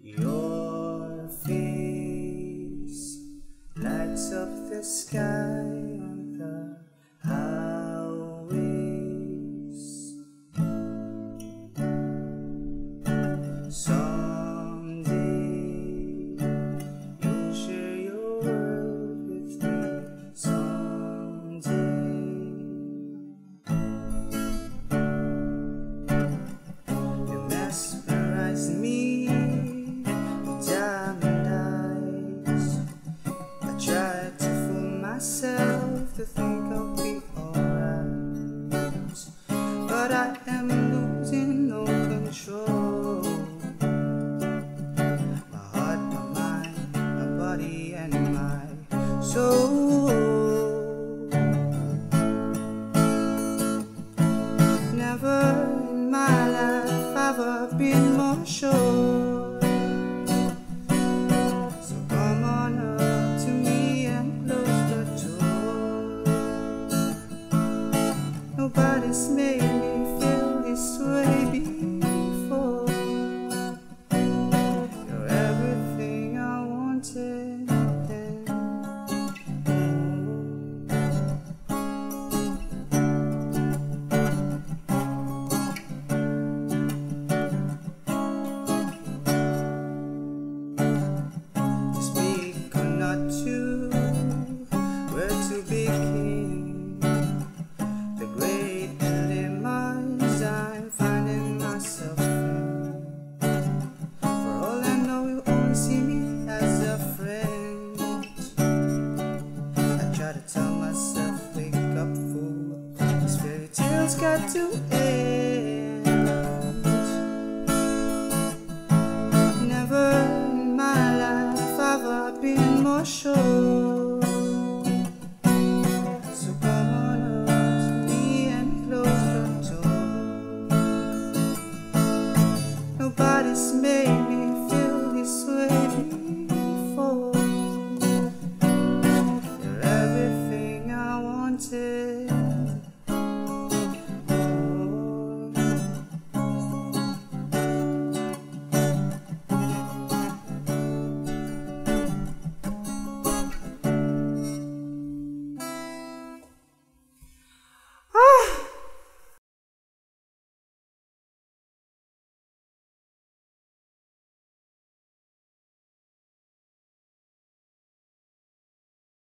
Your face lights up the sky on the highways. Someday you'll share your world with me. Someday you mesmerize me. To think I'll be alright, but I am losing all control. My heart, my mind, my body and my soul. Never in my life have I been more sure. So come on up to me and close the door. Nobody's made me feel this way before. You're everything I wanted and to speak or not to, where to begin. Tell myself, wake up, fool, these fairy tales got to end. Never in my life have I been more sure. So come on up to me and close the door. Nobody's made